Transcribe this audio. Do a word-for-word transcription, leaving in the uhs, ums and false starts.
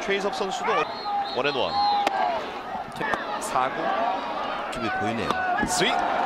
최희섭 선수도 원앤원. 사 구 기분이 보이네요. 스윙.